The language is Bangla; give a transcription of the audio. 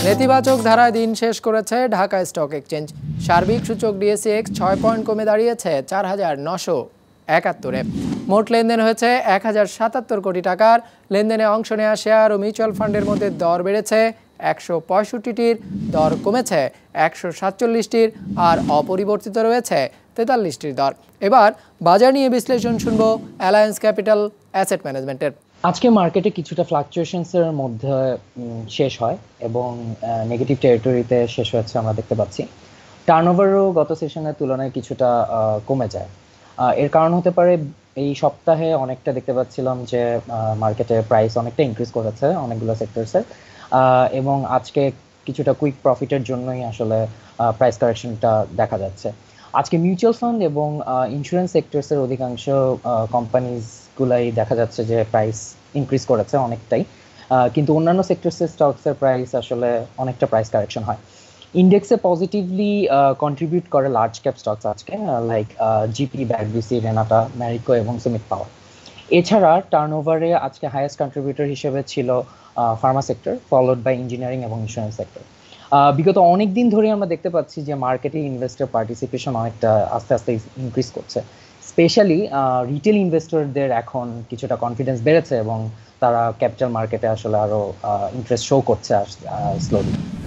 নেতিবাচক ধারায় দিন শেষ করেছে ঢাকা স্টক এক্সচেঞ্জ। সার্বিক সূচক ডিএসইএক্স 6 পয়েন্ট কমে দাঁড়িয়েছে ৪,৯৭১-এ। মোট লেনদেন হয়েছে ১,০৭৭ কোটি টাকার। লেনদেনে অংশ নেওয়া শেয়ার ও মিউচুয়াল ফান্ডের মধ্যে দর বেড়েছে ১৬৫টির, দর কমেছে ১৪৭টির, আর অপরিবর্তিত রয়েছে ৪৩টির দর। এবার বাজার নিয়ে বিশ্লেষণ শুনব অ্যালায়েন্স ক্যাপিটাল অ্যাসেট ম্যানেজমেন্টের। আজকে মার্কেটে কিছুটা ফ্লাকচুয়েশনসের মধ্যে শেষ হয় এবং নেগেটিভ টেরিটরিতে শেষ হয়েছে আমরা দেখতে পাচ্ছি। টার্নওভারও গত সেশনের তুলনায় কিছুটা কমে যায়। এর কারণ হতে পারে এই সপ্তাহে অনেকটা দেখতে পাচ্ছিলাম যে মার্কেটে প্রাইস অনেকটা ইনক্রিজ করেছে অনেকগুলো সেক্টরসের, এবং আজকে কিছুটা কুইক প্রফিটের জন্যই আসলে প্রাইস কারেকশনটা দেখা যাচ্ছে। আজকে মিউচুয়াল ফান্ড এবং ইন্স্যুরেন্স সেক্টরসের অধিকাংশ কোম্পানিজগুলাই দেখা যাচ্ছে যে প্রাইস ইনক্রিজ করেছে অনেকটাই, কিন্তু অন্যান্য সেক্টরসের স্টকসের প্রাইস আসলে অনেকটা প্রাইস কারেকশন হয়। ইন্ডেক্সে পজিটিভলি কন্ট্রিবিউট করে লার্জ ক্যাপ স্টকস আজকে, লাইক জিপি, ব্যাগবিসি, রেনাটা, ম্যারিকো এবং সুমিত পাওয়ার। এছাড়া টার্নওভারে আজকে হাইয়েস্ট কন্ট্রিবিউটর হিসেবে ছিল pharma sector, followed by engineering এবং ইন্স্যুরেন্স সেক্টর। বিগত অনেক দিন ধরে আমরা দেখতে পাচ্ছি যে মার্কেটে ইনভেস্টর পার্টিসিপেশন অনেকটা আস্তে আস্তে ইনক্রিজ করছে। স্পেশালি রিটেল ইনভেস্টরদের এখন কিছুটা কনফিডেন্স বেড়েছে এবং তারা ক্যাপিটাল মার্কেটে আসলে আরও ইন্টারেস্ট শো করছে স্লোলি।